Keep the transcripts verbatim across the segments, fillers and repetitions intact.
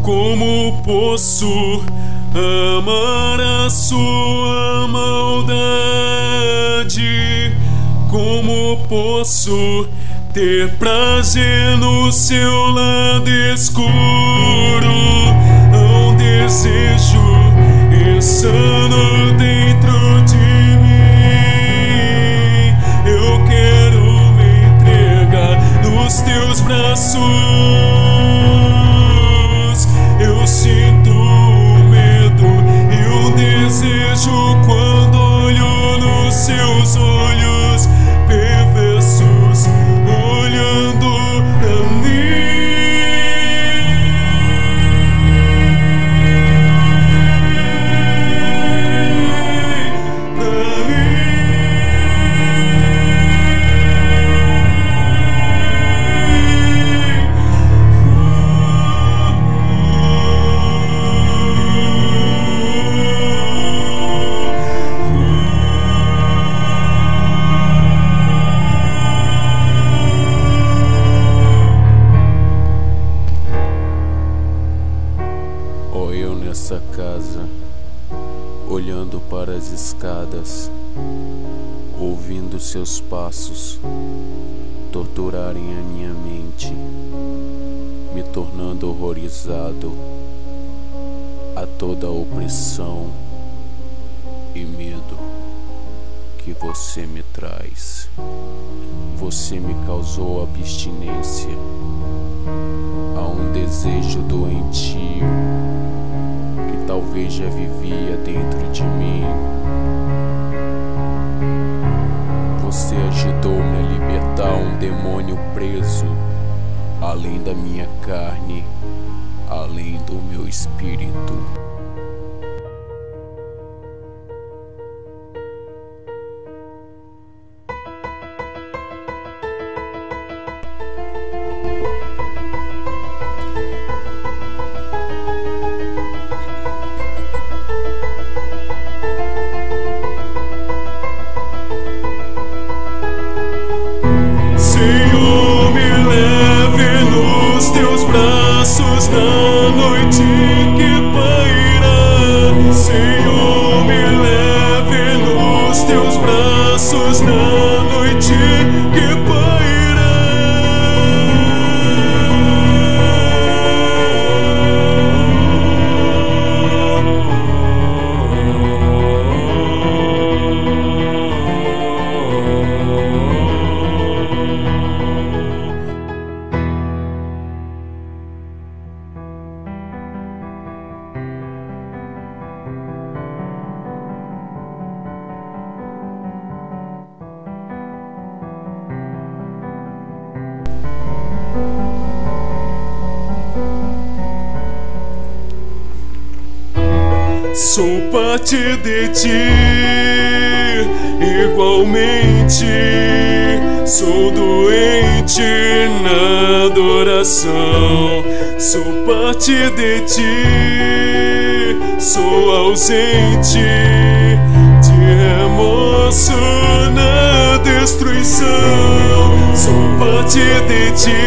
Como posso amar a sua maldade? Como posso ter prazer no seu lado escuro? Há um desejo insano dentro de mim. Eu quero me entregar nos teus braços. Eu sinto medo e um desejo quando olho nos seus olhos perversos, olhando pra mim. Pra nessa casa, olhando para as escadas, ouvindo seus passos torturarem a minha mente, me tornando horrorizado a toda a opressão e medo que você me traz. Você me causou abstinência a um desejo doentio que talvez já vivia dentro de mim. Você ajudou-me a libertar um demônio preso além da minha carne, além do meu espírito. Senhor, me leve nos teus braços na noite que paira. Senhor, me leve nos teus braços na noite que paira. Sou parte de ti, igualmente. Sou doente na adoração. Sou parte de ti, sou ausente de remorso na destruição. Sou parte de ti,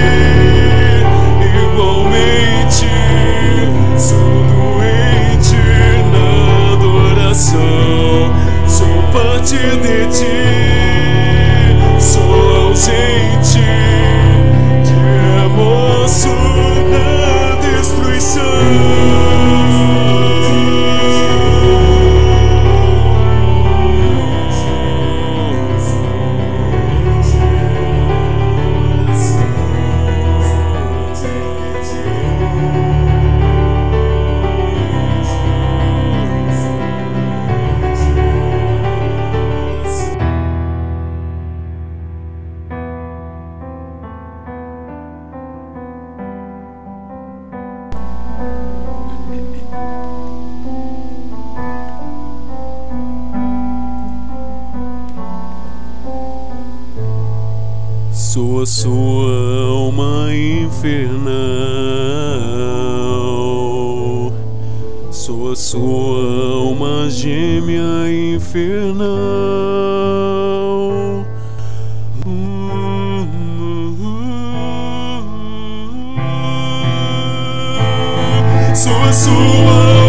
igualmente. Sou doente na adoração. Sou parte de ti, sou ausente de remorso na destruição. Sou a sua alma infernal. Sou a sua alma gêmea infernal. sou a sua